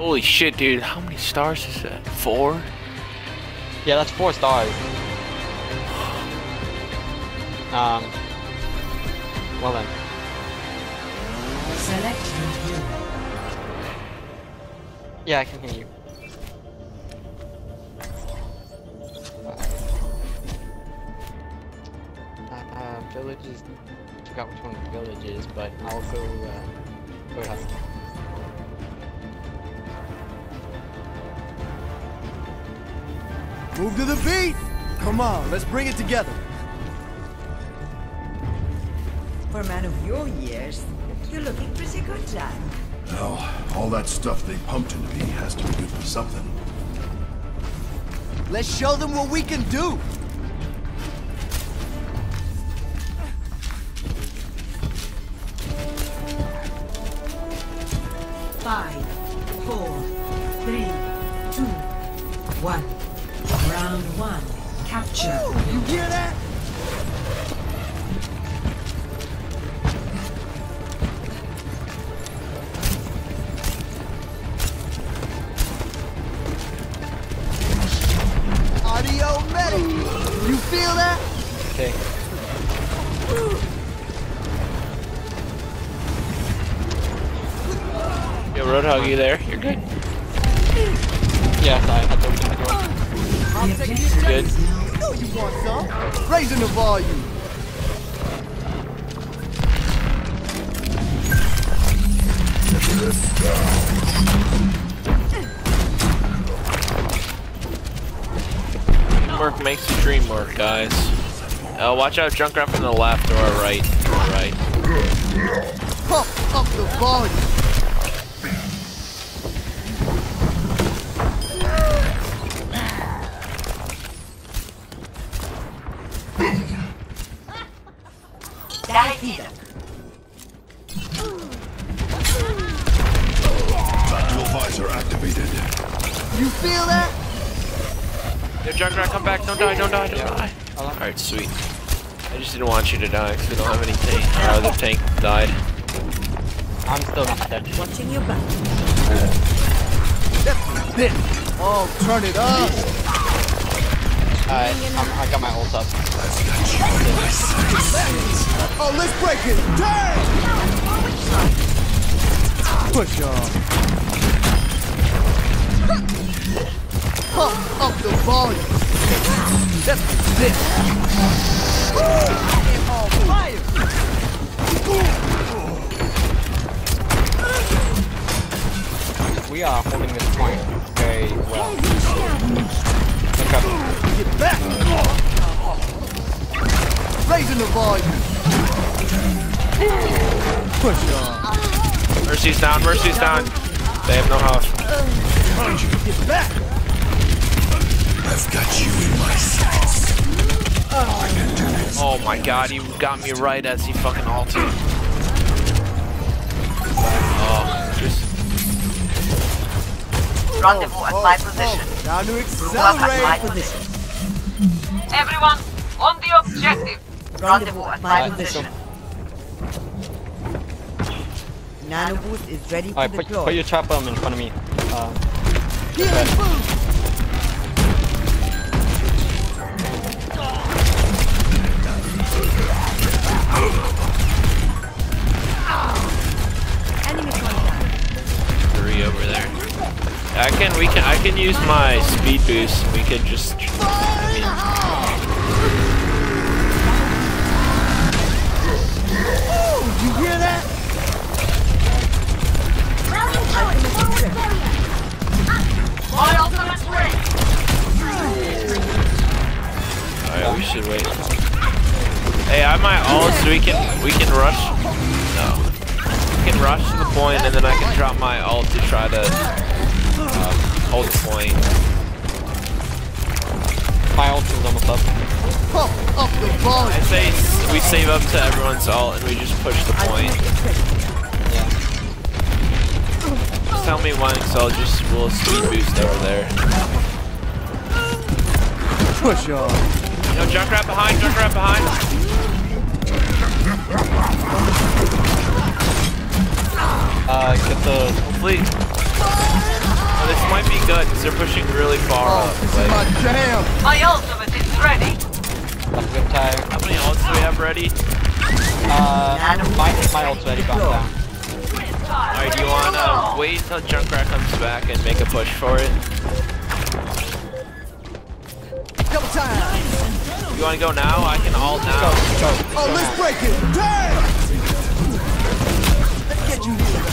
Holy shit, dude. How many stars is that? 4? Yeah, that's 4 stars. Well then. Select your hero. Yeah, I can hear you. Villages. I forgot which one the village is, but I'll go ahead. Move to the beat! Come on, let's bring it together. For a man of your years, you're looking pretty good, Jack. Well, all that stuff they pumped into me has to be good for something. Let's show them what we can do! Five, 4, 3, 2, 1. Round 1. Capture. You hear that? Audio medic! You feel that? Okay. Yo, Roadhog, you there? You're good. Yeah, I had to open the door. I'll take you Good. You know you want some. Raising the volume. Teamwork makes the dream work, guys. Watch out, Junkrat from the left or right. Right. Pump up the volume. Tactical visor activated. You feel that? Yo, Junkrat, come back. Don't die, don't die, don't die. Alright, sweet. I just didn't want you to die because we don't have any tank. Our other tank died. I'm still not dead. Watching your back. This. Oh, turn it up. I got my ult up. Oh, let's break it. Turn! Push on. Pump up the volume. That's this. I'm on fire. We are holding this point very well. Okay. Get back. Raising the volume. Push on. Mercy's down, Mercy's down. They have no health. Get back. I've got you in my sights. Oh my god, he got me right as he fucking ulted. Oh, just... Rendezvous at my position. Now to Accelerate. accelerate. Position. Everyone, on the objective. Rendezvous at my position. Nano boost is ready to Alright, deploy. put your trap bomb in front of me. Healing boost. Enemy contact. 3 over there. I can use my speed boost. We could just... I mean, You hear that? My ultimate's ready. alright, we should wait. Hey, I have my ult so we can rush. No. We can rush to the point and then I can drop my ult to try to hold the point. My ult is almost up. Pump up the I volume. say we save up to everyone's ult and we just push the point. Yeah. Just tell me when, so we'll speed boost over there. Push on. No, Junkrat behind, Junkrat behind. Get the... Hopefully. good, because they're pushing really far up. This is my jam. My ultimate is ready. That's a good tire. How many ults do we have ready? My ult's already gone down. Alright, do you wanna wait until Junkrat comes back and make a push for it? Double time. You wanna go now? I can ult now. Oh, let's break it. Damn. Let's get you here.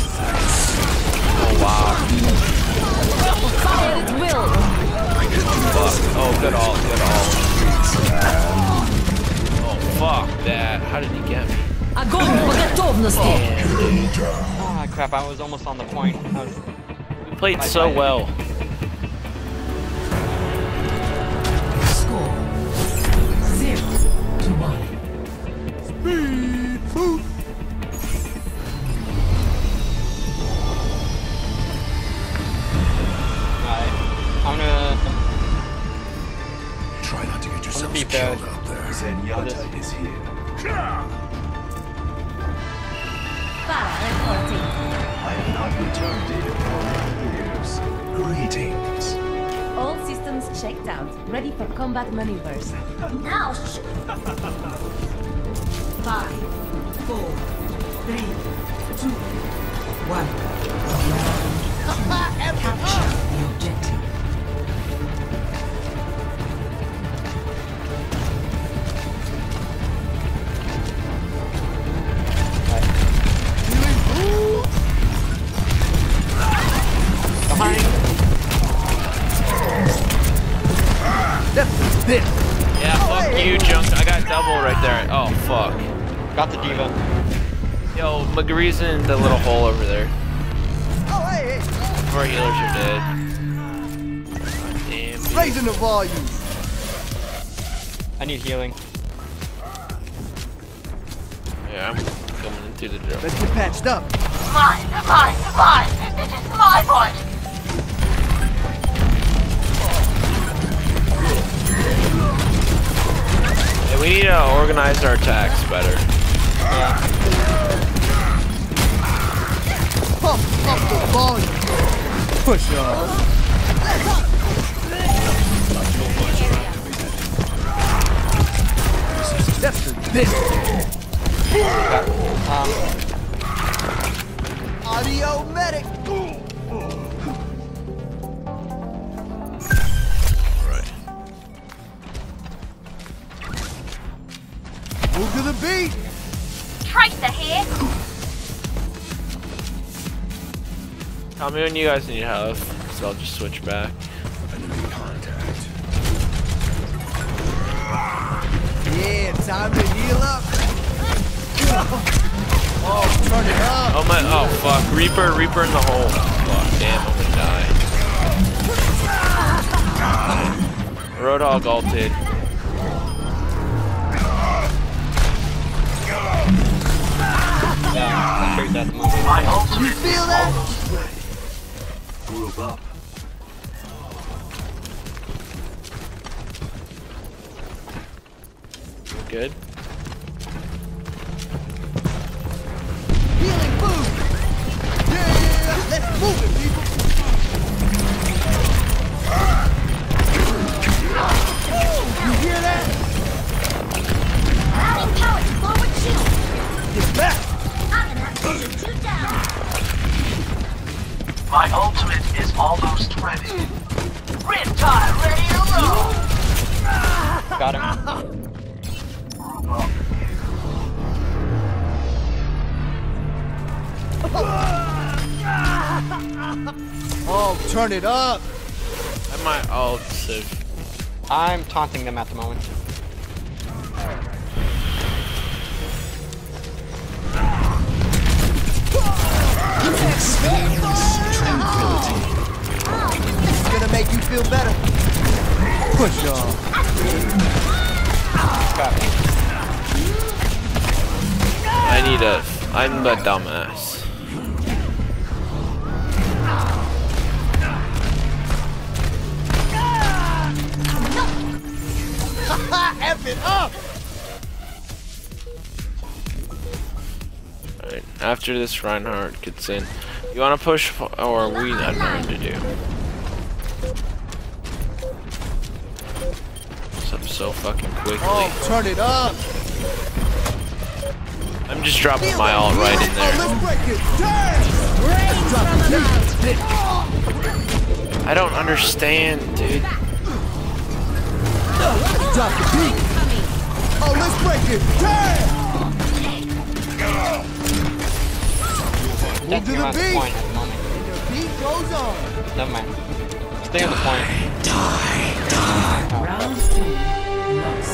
Oh wow. Fire at will. Fuck. Oh, good ult, good ult. Oh, fuck that. How did he get me? Огонь по готовности. Ah, crap, I was almost on the point. We played so well. Score 0-1. Speed boot. Alright. I'm gonna... Try not to get yourselves be killed bad. out there. Zenyatta is here. Fire reporting. I have not returned here for many years. Greetings. All systems checked out. Ready for combat maneuvers. Now. 5, 4, 3, 2, 1. Capture the objective. Behind. That's this. Yeah, fuck you, Junk. I got double right there. Oh, fuck. Got the diva. Yo, McGree's in the little hole over there. Oh, hey, hey. Our healers are dead. God damn. Raising the volume. I need healing. Yeah, I'm coming into the drill. Let's get patched up. Mine. This is my point. Hey, we need to organize our attacks better. Pump up the volume. Push on. That's the this. Audio medic. Alright. Move to the beat. Tracer here. Tell me when you guys need health, so I'll just switch back. Enemy contact. Yeah, time to heal up. Oh, turn it up. Oh my, oh fuck, Reaper in the hole. Fuck, damn, I'm gonna die. Roadhog ulted. Yeah, I'm sure that's the moment. My ultimate You feel that? Group up. Good. Healing boost. Yeah, let's move it, people. You hear that? Adding power to forward shield. Get back. I'm gonna push you down. My ultimate is almost ready. Riptide ready to roll. Got him. Oh, turn it up. I might ult Civ. I'm taunting them at the moment. It's gonna make you feel better. Push on. Got it. I'm the dumbass. F it up. Alright, after this Reinhardt gets in. You wanna push or we not know what to do? Up so fucking quickly. Oh, turn it up. I'm just dropping my ult right in there. Let's break it. Damn. I don't understand, dude. Drop the beat. Oh, let's break it. Damn. Move to the beat. Point at the moment. And the beat goes on. Never mind. Stay on the point. Round 2. Loss.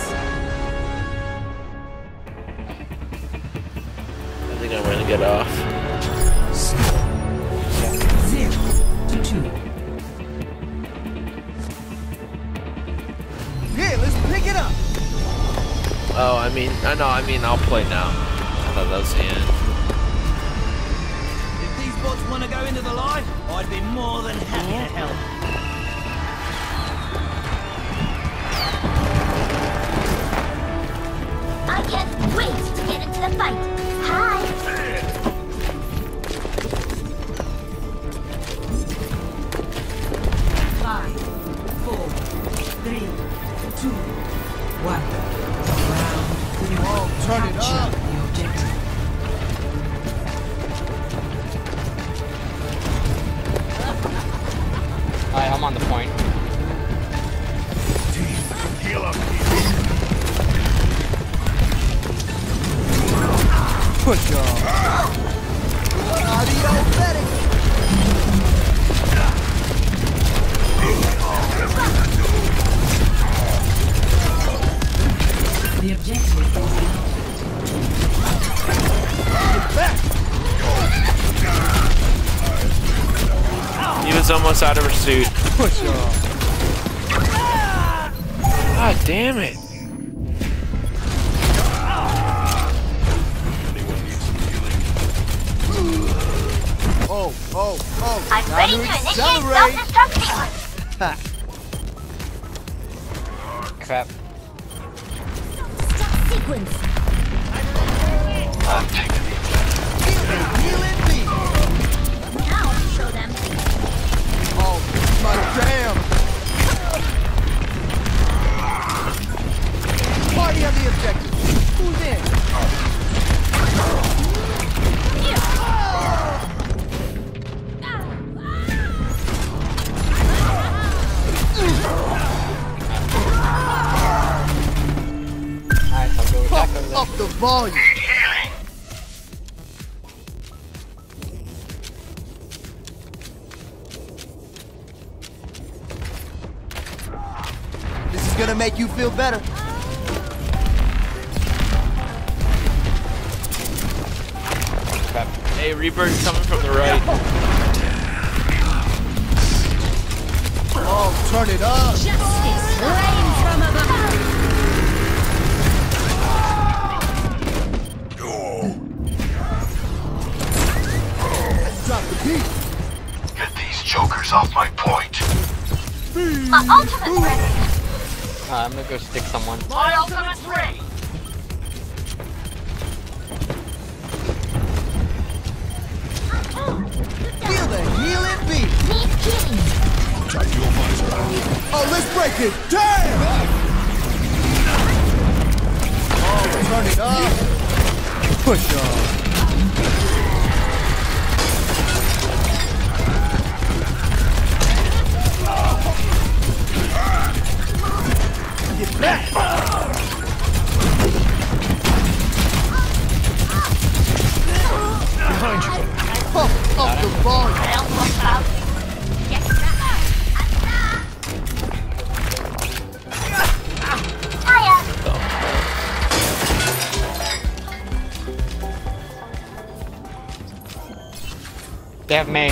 I think I'm gonna get off. 0-2. Yeah, let's pick it up. Oh, I mean, I'll play now. I thought that was the end. If these bots want to go into the light, I'd be more than happy to help. I can't wait to get into the fight. Hi. 5, 4, 3, 2, 1. Round 3. Oh, turn it Capture up. the objective. Alright, I'm on the point. Heal up. Push off. Audio medic. The objective is He was almost out of pursuit. Push off. God damn it. Oh, oh, oh. I'm Time ready to initiate self-destruct sequence. Crap. Stop sequence. I'm taking the Heal it, me. Now I'll show them. Oh, my damn. Party on the objective. Who's in? Alright, I'll go attack over there. Up the volume. This is gonna make you feel better. Crap. Hey, Rebirth's coming from the right. Oh, turn it up. Justice reigns from above. Drop the beat. Get these jokers off my point. My ultimate's ready. I'm gonna go stick someone. My ultimate's ready. Feel the healing beat. Need healing. Check your visor. Oh, let's break it. Damn. Oh, turn it up. Push off. Get back. Behind you. Pump up the volume. They have May.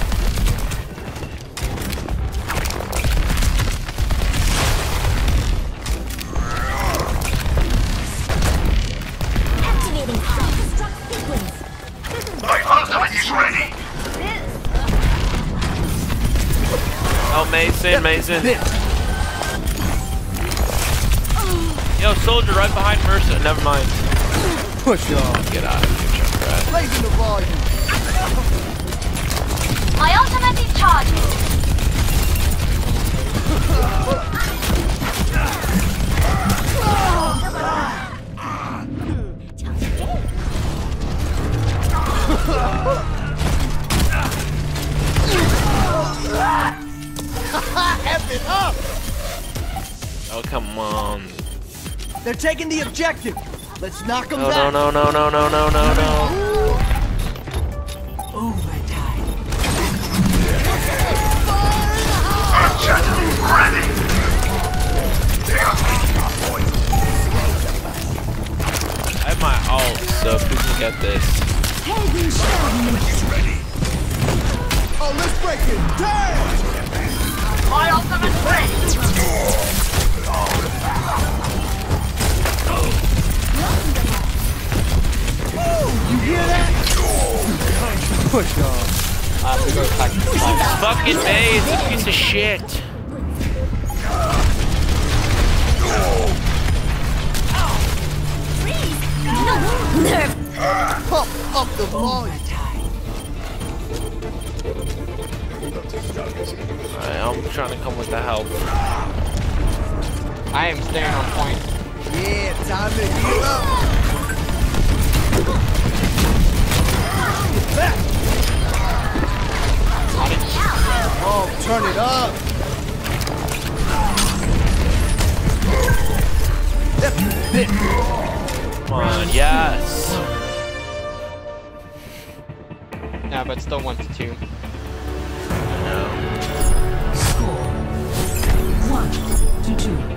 Activating self-destruct sequence. My ultimate is ready. Oh, Mason. Yo, soldier right behind Mercer. Never mind. Push off. Get out of here, Junkrat. Raising the volume. My ultimate is charging. Oh, come on. They're taking the objective. Let's knock them No, back. no, no, no, no, no, no, no. Overtime. Ready. I have my ult, so if we can get this. Oh, let's break it. Damn! My ultimate ready. You hear that? Push off. We go attack the side. Fucking Maze, you piece of shit. Pump up the volume. Alright, I'm trying to come with the help. I am staying on point. Yeah, time to heal up. Get back. Oh, turn it up. Come on, yes. Yeah, but still 1 to 2. Score 1-2.